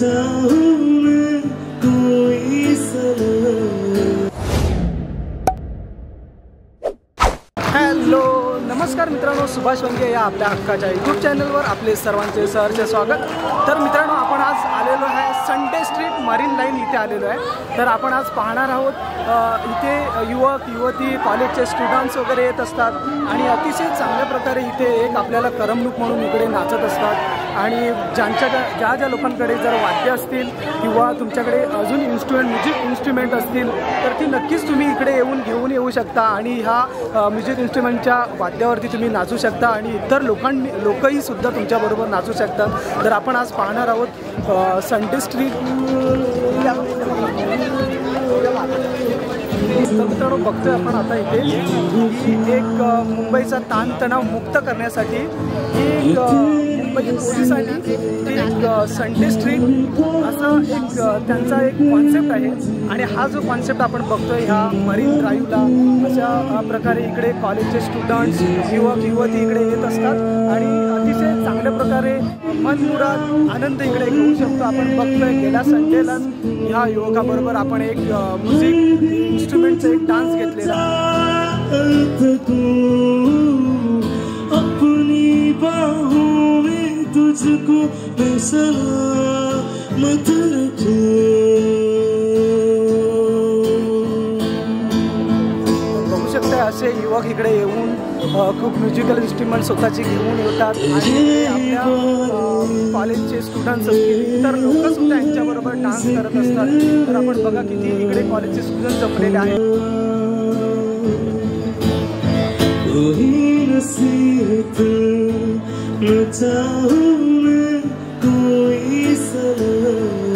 चाहूं मैं कोई सनम। हॅलो नमस्कार मित्रांनो, सुभाष वंगे या आपल्या हक्काच्या यूट्यूब चॅनलवर आपले सर्वांचे सहर्ष स्वागत। तर मित्रांनो, आपण आज आलेलो आहे संडे स्ट्रीट मरीन लाईन इथे आलेलो आहे। तर आपण आज पाहणार आहोत इथे युवक युवती कॉलेजचे स्टुडंट्स वगैरे येत असतात आणि अतिशय चांगल्या प्रकारे इथे एक आपल्याला करमणूक म्हणून इकडे नाचत असतात। आणि ज्या लोकांकडे जर वाद्य असतील किंवा तुमच्याकडे अजून म्युझिक इन्स्ट्रुमेंट असतील तर ती नक्कीच तुम्ही इकडे घेऊन येऊ शकता आणि ह्या म्युझिक इन्स्ट्रुमेंटच्या वाद्यावरती तुम्ही नाचू शकता आणि इतर लोकही सुद्धा तुमच्याबरोबर नाचू शकतात। तर आपण आज पाहणार आहोत संडे स्ट्रीट। तर मित्रांनो, बघतोय आपण आता इथे एक मुंबईचा ताणतणाव मुक्त करण्यासाठी एक मुंबई पोलिसांनी एक संडे स्ट्रीट असं एक त्यांचा एक कॉन्सेप्ट आहे आणि हा जो कॉन्सेप्ट आपण बघतोय ह्या मरीन ड्राईव्हला अशा प्रकारे इकडे कॉलेजचे स्टुडंट्स युवक युवती इकडे येत असतात आणि अतिशय चांगल्या प्रकारे मनमुराद आनंद इकडे घेऊ शकतो। आपण बघतोय गेल्या संडेलाच ह्या युवकाबरोबर आपण एक म्युझिक इन्स्ट्रुमेंटचा एक डान्स घेतलेला। अपनी बाहों में तुझको मैं सलामत रखूं। बघू शकता असे युवक इकडे येऊन खूप म्युझिकल इन्स्ट्रुमेंट स्वतःची घेऊन येतात आणि आपल्या कॉलेजचे स्टुडंट्स असतील इतर लोक सुद्धा यांच्याबरोबर डान्स करत असतात। तर आपण बघा किती इकडे कॉलेजचे स्टुडंट जमलेले आहेत। नसीहत न चाहूं मैं कोई सनम,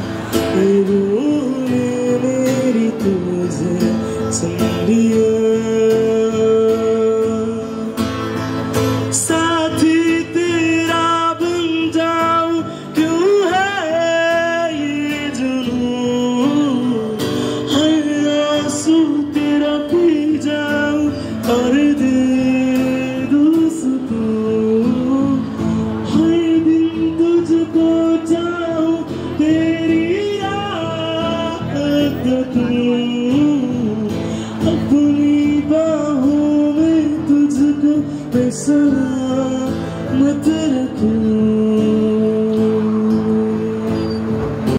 मेरी तुझे सुन लिया। साथी तेरा बन जाऊं क्यों है ये जुनून, हर आंसू तेरा पी जाऊं और अपनी बाहों में तुझको मैं सलामत रखूं।